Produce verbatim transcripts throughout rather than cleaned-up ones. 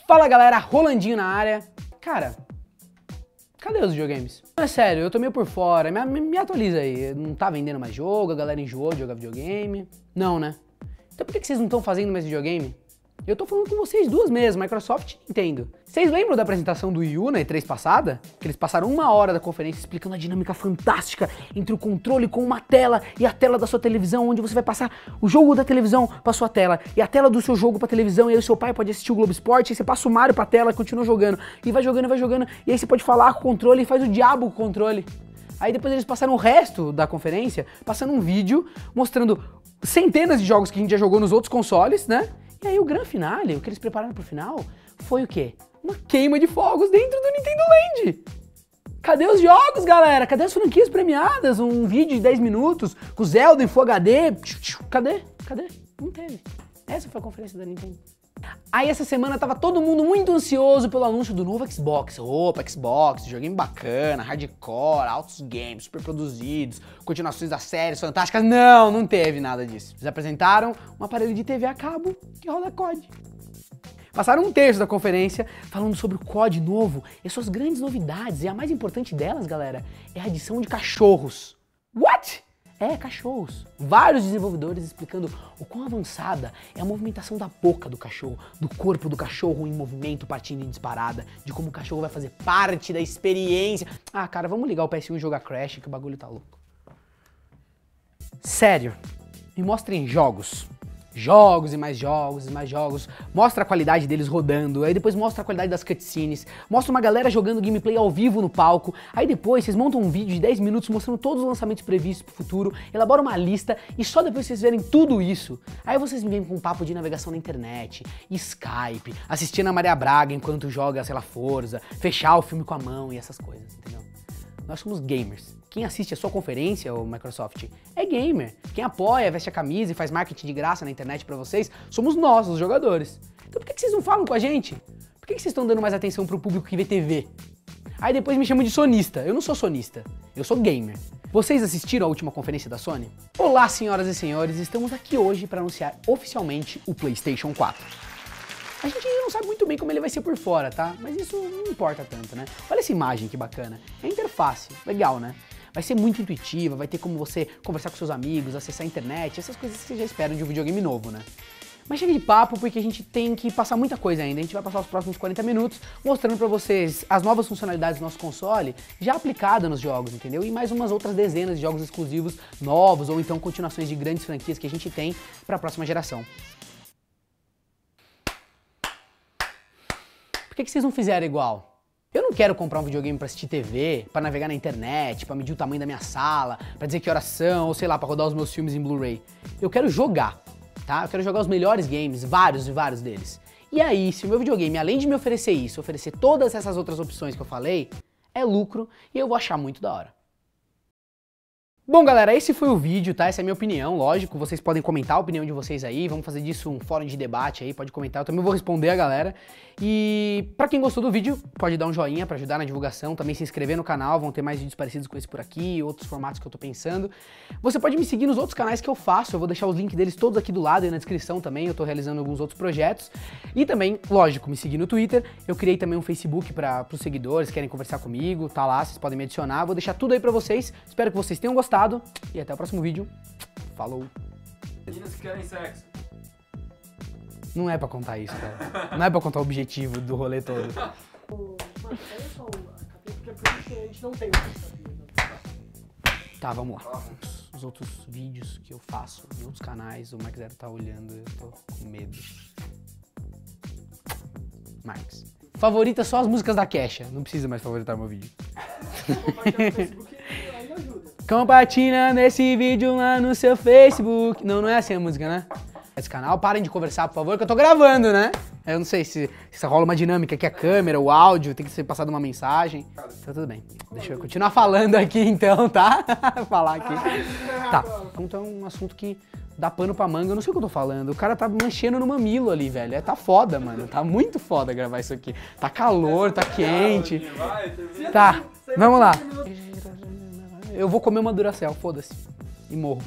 Fala galera, Rolandinho na área. Cara, cadê os videogames? Não, é sério, eu tô meio por fora, me, me atualiza aí. Não tá vendendo mais jogo, a galera enjoou de jogar videogame? Não, né? Então por que vocês não estão fazendo mais videogame? Eu tô falando com vocês duas mesmo, Microsoft e Nintendo. Vocês lembram da apresentação do Wii U na E três passada? Que eles passaram uma hora da conferência explicando a dinâmica fantástica entre o controle com uma tela e a tela da sua televisão, onde você vai passar o jogo da televisão pra sua tela e a tela do seu jogo pra televisão, e aí o seu pai pode assistir o Globo Esporte, e você passa o Mario pra tela e continua jogando, e vai jogando, vai jogando, e aí você pode falar com o controle e faz o diabo com o controle. Aí depois eles passaram o resto da conferência, passando um vídeo mostrando centenas de jogos que a gente já jogou nos outros consoles, né? E aí o grande finale, o que eles prepararam pro final, foi o quê? Uma queima de fogos dentro do Nintendo Land. Cadê os jogos, galera? Cadê as franquias premiadas? Um vídeo de dez minutos com Zelda em Full H D? Cadê? Cadê? Não teve. Essa foi a conferência da Nintendo. Aí essa semana tava todo mundo muito ansioso pelo anúncio do novo Xbox. Opa, Xbox, joguinho bacana, hardcore, altos games, super produzidos, continuações das séries fantásticas. Não, não teve nada disso. Eles apresentaram um aparelho de T V a cabo que roda C O D. Passaram um terço da conferência falando sobre o C O D novo e suas grandes novidades. E a mais importante delas, galera, é a adição de cachorros. What? É, cachorros. Vários desenvolvedores explicando o quão avançada é a movimentação da boca do cachorro, do corpo do cachorro em movimento partindo em disparada, de como o cachorro vai fazer parte da experiência. Ah, cara, vamos ligar o P S um e jogar Crash, que o bagulho tá louco. Sério, me mostrem jogos. Jogos e mais jogos e mais jogos, mostra a qualidade deles rodando, aí depois mostra a qualidade das cutscenes, mostra uma galera jogando gameplay ao vivo no palco, aí depois vocês montam um vídeo de dez minutos mostrando todos os lançamentos previstos pro futuro, elaboram uma lista e só depois vocês verem tudo isso, aí vocês me vêm com um papo de navegação na internet, Skype, assistindo a Maria Braga enquanto joga, sei lá, Forza, fechar o filme com a mão e essas coisas, entendeu? Nós somos gamers. Quem assiste a sua conferência, ô Microsoft, é gamer. Quem apoia, veste a camisa e faz marketing de graça na internet pra vocês, somos nós, os jogadores. Então por que vocês não falam com a gente? Por que vocês estão dando mais atenção pro público que vê T V? Aí depois me chamam de sonista. Eu não sou sonista, eu sou gamer. Vocês assistiram a última conferência da Sony? Olá, senhoras e senhores, estamos aqui hoje para anunciar oficialmente o PlayStation quatro. A gente ainda não sabe muito bem como ele vai ser por fora, tá? Mas isso não importa tanto, né? Olha essa imagem que bacana. É a interface, legal, né? Vai ser muito intuitiva, vai ter como você conversar com seus amigos, acessar a internet, essas coisas que você já espera de um videogame novo, né? Mas chega de papo porque a gente tem que passar muita coisa ainda. A gente vai passar os próximos quarenta minutos mostrando pra vocês as novas funcionalidades do nosso console já aplicadas nos jogos, entendeu? E mais umas outras dezenas de jogos exclusivos novos ou então continuações de grandes franquias que a gente tem pra próxima geração. Por que que vocês não fizeram igual? Eu não quero comprar um videogame pra assistir T V, pra navegar na internet, pra medir o tamanho da minha sala, pra dizer que horas são, ou sei lá, pra rodar os meus filmes em Blu-ray. Eu quero jogar, tá? Eu quero jogar os melhores games, vários e vários deles. E aí, se o meu videogame, além de me oferecer isso, oferecer todas essas outras opções que eu falei, é lucro e eu vou achar muito da hora. Bom, galera, esse foi o vídeo, tá? Essa é a minha opinião, lógico, vocês podem comentar a opinião de vocês aí, vamos fazer disso um fórum de debate aí, pode comentar, eu também vou responder a galera. E pra quem gostou do vídeo, pode dar um joinha pra ajudar na divulgação, também se inscrever no canal, vão ter mais vídeos parecidos com esse por aqui, outros formatos que eu tô pensando. Você pode me seguir nos outros canais que eu faço, eu vou deixar os links deles todos aqui do lado e na descrição também, eu tô realizando alguns outros projetos. E também, lógico, me seguir no Twitter, eu criei também um Facebook para pros seguidores que querem conversar comigo, tá lá, vocês podem me adicionar, vou deixar tudo aí pra vocês, espero que vocês tenham gostado. E até o próximo vídeo. Falou. Meninas que querem sexo. Não é pra contar isso, cara. Não é pra contar o objetivo do rolê todo. Mano, olha só a capinha, porque a gente não tem mais. Tá, vamos lá. Os outros vídeos que eu faço em outros canais, o Marx Zero tá olhando, eu tô com medo. Marx. Favorita só as músicas da Kesha. Não precisa mais favoritar meu vídeo. Compartilhando esse vídeo lá no seu Facebook. Não, não é assim a música, né? Esse canal, parem de conversar, por favor, que eu tô gravando, né? Eu não sei se, se rola uma dinâmica que a câmera, o áudio, tem que ser passado uma mensagem. Então tudo bem. Deixa eu continuar falando aqui então, tá? Falar aqui. Tá, então é um assunto que dá pano pra manga, eu não sei o que eu tô falando. O cara tá mexendo no mamilo ali, velho. É, tá foda, mano. Tá muito foda gravar isso aqui. Tá calor, tá quente. Tá, vamos lá. Eu vou comer uma Duracell, foda-se. E morro.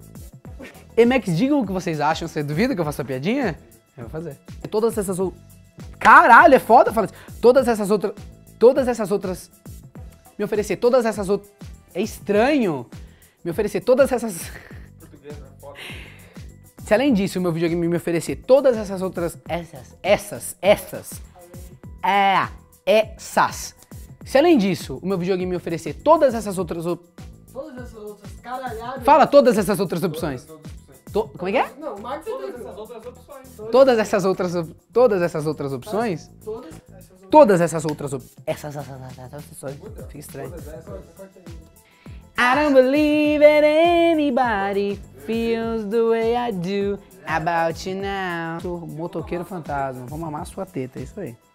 E Max, digam o que vocês acham. Você duvida que eu faça a piadinha? Eu vou fazer. Todas essas Caralho, é foda falar isso. Todas essas outras... Todas essas outras... Me oferecer todas essas outras... É estranho. Me oferecer todas essas... Português, né? Foda. Se além disso, o meu videogame me oferecer todas essas outras... Essas, essas, essas... É, essas... Se além disso, o meu videogame me oferecer todas essas outras... Op... Todas essas outras caralhadas. Fala todas essas outras opções. Todas as opções. To- Como é que é? Não, o Max Todas entendeu. essas outras opções. Todas essas outras... op- Todas essas outras opções... Todas essas outras. Todas essas outras... op- Essas, essas, essas, essas opções... Fica estranho. Todas essas. Corta, corta aí. I don't believe that anybody feels the way I do about you now. Sou motoqueiro fantasma. Vamos amar sua teta, é isso aí.